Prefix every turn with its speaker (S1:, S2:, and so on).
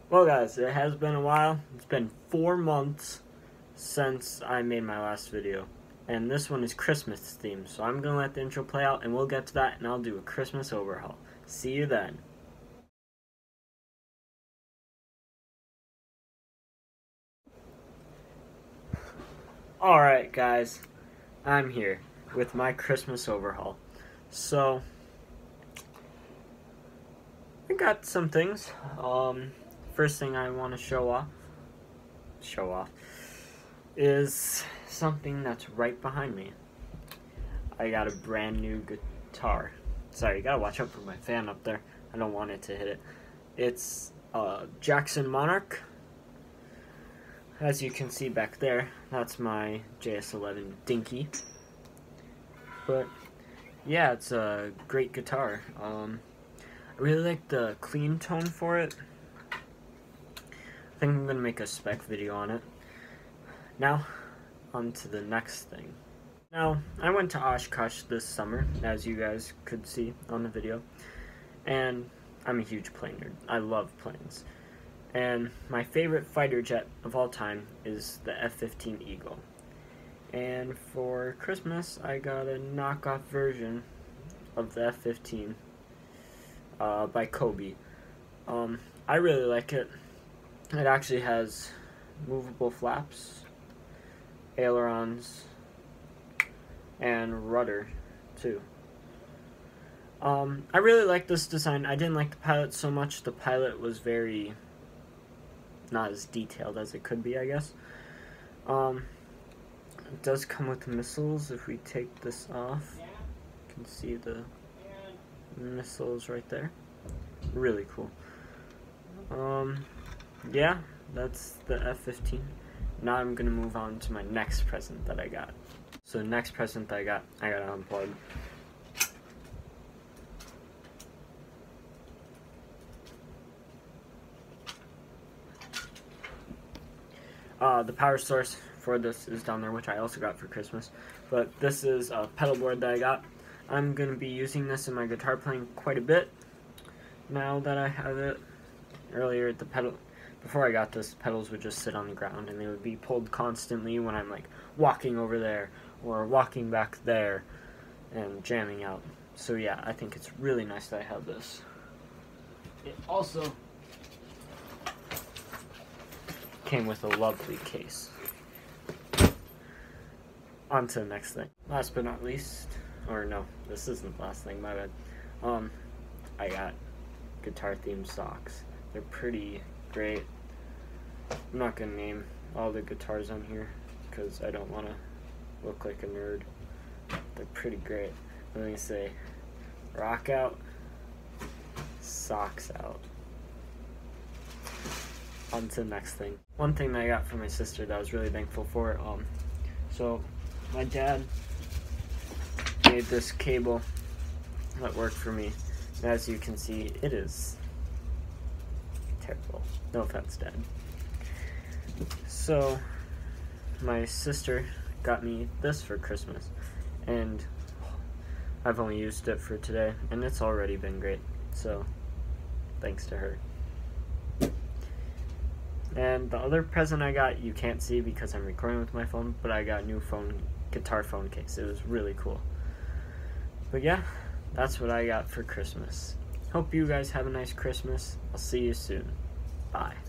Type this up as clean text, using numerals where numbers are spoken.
S1: Well guys, it has been a while. It's been 4 months since I made my last video. And this one is Christmas themed, so I'm going to let the intro play out and we'll get to that and I'll do a Christmas overhaul. See you then. Alright guys, I'm here with my Christmas overhaul. So, I got some things. First thing I want to show off is something that's right behind me. I got a brand new guitar. Sorry, you gotta watch out for my fan up there. I don't want it to hit it. It's Jackson Monarch. As you can see back there, that's my JS11 Dinky. But yeah, it's a great guitar. I really like the clean tone for it. I think I'm going to make a spec video on it. Now, on to the next thing. Now, I went to Oshkosh this summer, as you guys could see on the video. And I'm a huge plane nerd. I love planes. And my favorite fighter jet of all time is the F-15 Eagle. And for Christmas, I got a knockoff version of the F-15 by Kobe. I really like it. It actually has movable flaps, ailerons, and rudder too. I really like this design. I didn't like the pilot so much. The pilot was very not as detailed as it could be, I guess. It does come with missiles. If we take this off, you can see the missiles right there. Really cool. Yeah, that's the F-15. Now I'm gonna move on to my next present that I got. So the next present I got to unplug. The power source for this is down there, which I also got for Christmas. But this is a pedal board that I got. I'm gonna be using this in my guitar playing quite a bit now that I have it. Earlier, before I got this, pedals would just sit on the ground and they would be pulled constantly when I'm like walking over there or walking back there and jamming out. So yeah, I think it's really nice that I have this. It also came with a lovely case. On to the next thing. Last but not least, or no, this isn't the last thing, my bad. I got guitar themed socks. They're pretty great. I'm not gonna name all the guitars on here because I don't want to look like a nerd. They're pretty great. Let me say, rock out, socks out. On to the next thing. One thing that I got from my sister that I was really thankful for. So my dad made this cable that worked for me. And as you can see, it is terrible. No offense, Dad. So my sister got me this for Christmas, and I've only used it for today, and it's already been great. So thanks to her. And the other present I got, you can't see because I'm recording with my phone, but I got a new guitar phone case. It was really cool. But yeah, that's what I got for Christmas. Hope you guys have a nice Christmas. I'll see you soon. Bye.